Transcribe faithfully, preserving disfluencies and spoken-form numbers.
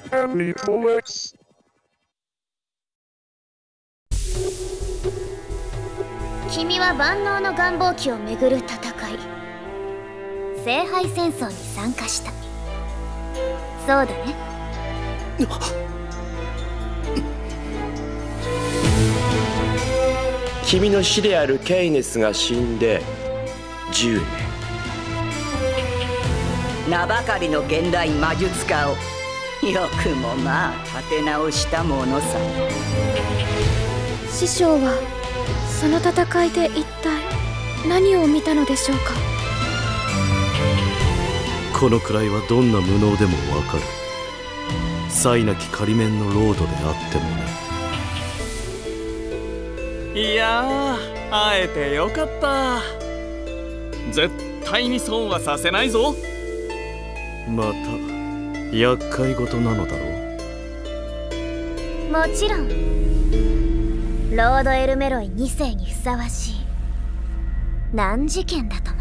Family Comics。 君は万能の願望機をめぐる戦い、聖杯戦争に参加した。そうだね。 君の師であるケイネスが死んでじゅうねん。 名ばかりの現代魔術家をよくもまあ立て直したものさ。 師匠はその戦いで一体何を見たのでしょうか。 このくらいはどんな無能でもわかる。才なき仮面のロードであってもね。 いやー、会えてよかった。絶対に損はさせないぞ。 また厄介事なのだろう。もちろんロードエルメロイに世にふさわしい難事件だと